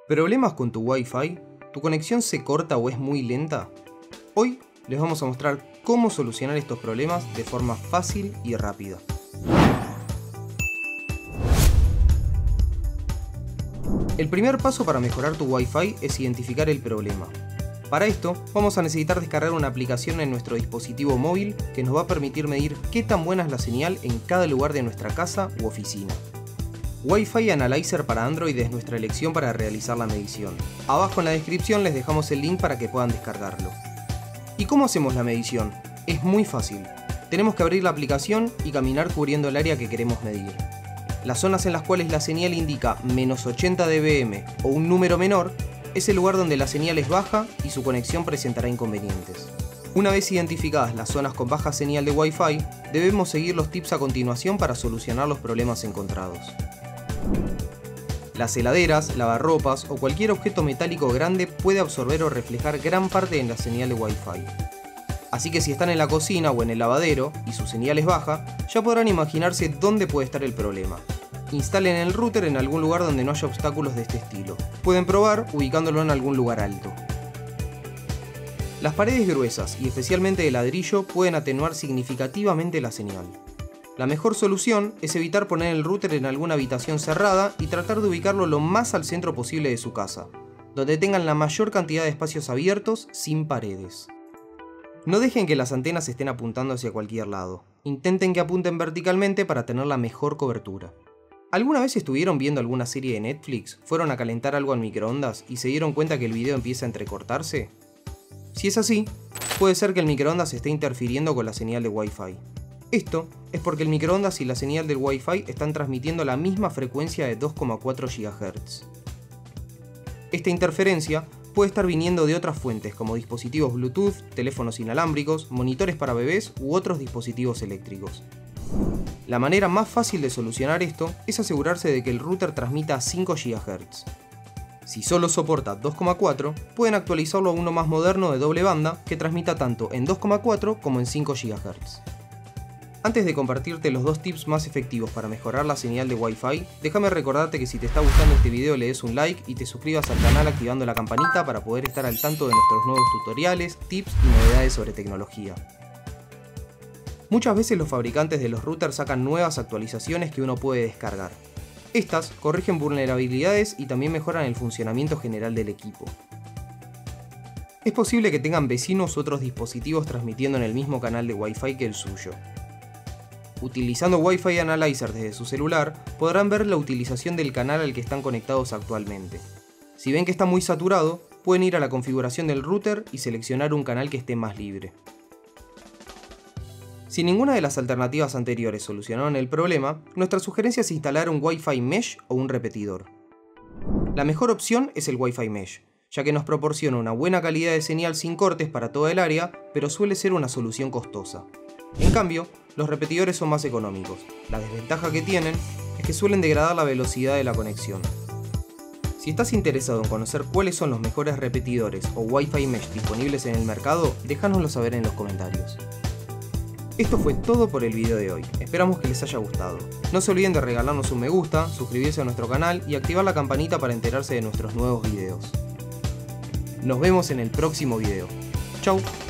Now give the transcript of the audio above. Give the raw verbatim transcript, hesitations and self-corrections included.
¿Problemas con tu Wi-Fi? ¿Tu conexión se corta o es muy lenta? Hoy les vamos a mostrar cómo solucionar estos problemas de forma fácil y rápida. El primer paso para mejorar tu Wi-Fi es identificar el problema. Para esto, vamos a necesitar descargar una aplicación en nuestro dispositivo móvil que nos va a permitir medir qué tan buena es la señal en cada lugar de nuestra casa u oficina. Wi-Fi Analyzer para Android es nuestra elección para realizar la medición. Abajo en la descripción les dejamos el link para que puedan descargarlo. ¿Y cómo hacemos la medición? Es muy fácil. Tenemos que abrir la aplicación y caminar cubriendo el área que queremos medir. Las zonas en las cuales la señal indica menos ochenta decibelios o un número menor es el lugar donde la señal es baja y su conexión presentará inconvenientes. Una vez identificadas las zonas con baja señal de Wi-Fi, debemos seguir los tips a continuación para solucionar los problemas encontrados. Las heladeras, lavarropas o cualquier objeto metálico grande puede absorber o reflejar gran parte de la señal de Wi-Fi. Así que si están en la cocina o en el lavadero y su señal es baja, ya podrán imaginarse dónde puede estar el problema. Instalen el router en algún lugar donde no haya obstáculos de este estilo. Pueden probar ubicándolo en algún lugar alto. Las paredes gruesas y especialmente de ladrillo pueden atenuar significativamente la señal. La mejor solución es evitar poner el router en alguna habitación cerrada y tratar de ubicarlo lo más al centro posible de su casa, donde tengan la mayor cantidad de espacios abiertos sin paredes. No dejen que las antenas estén apuntando hacia cualquier lado. Intenten que apunten verticalmente para tener la mejor cobertura. ¿Alguna vez estuvieron viendo alguna serie de Netflix, fueron a calentar algo al microondas y se dieron cuenta que el video empieza a entrecortarse? Si es así, puede ser que el microondas esté interfiriendo con la señal de Wi-Fi. Esto es porque el microondas y la señal del Wi-Fi están transmitiendo la misma frecuencia de dos coma cuatro gigahertz. Esta interferencia puede estar viniendo de otras fuentes como dispositivos Bluetooth, teléfonos inalámbricos, monitores para bebés u otros dispositivos eléctricos. La manera más fácil de solucionar esto es asegurarse de que el router transmita a cinco gigahertz. Si solo soporta dos coma cuatro, pueden actualizarlo a uno más moderno de doble banda que transmita tanto en dos coma cuatro como en cinco gigahertz. Antes de compartirte los dos tips más efectivos para mejorar la señal de Wi-Fi, déjame recordarte que si te está gustando este video le des un like y te suscribas al canal activando la campanita para poder estar al tanto de nuestros nuevos tutoriales, tips y novedades sobre tecnología. Muchas veces los fabricantes de los routers sacan nuevas actualizaciones que uno puede descargar. Estas corrigen vulnerabilidades y también mejoran el funcionamiento general del equipo. Es posible que tengan vecinos u otros dispositivos transmitiendo en el mismo canal de Wi-Fi que el suyo. Utilizando Wi-Fi Analyzer desde su celular, podrán ver la utilización del canal al que están conectados actualmente. Si ven que está muy saturado, pueden ir a la configuración del router y seleccionar un canal que esté más libre. Si ninguna de las alternativas anteriores solucionaron el problema, nuestra sugerencia es instalar un Wi-Fi Mesh o un repetidor. La mejor opción es el Wi-Fi Mesh, ya que nos proporciona una buena calidad de señal sin cortes para toda el área, pero suele ser una solución costosa. En cambio, los repetidores son más económicos. La desventaja que tienen es que suelen degradar la velocidad de la conexión. Si estás interesado en conocer cuáles son los mejores repetidores o Wi-Fi Mesh disponibles en el mercado, déjanoslo saber en los comentarios. Esto fue todo por el video de hoy, esperamos que les haya gustado. No se olviden de regalarnos un me gusta, suscribirse a nuestro canal y activar la campanita para enterarse de nuestros nuevos videos. Nos vemos en el próximo video. Chau.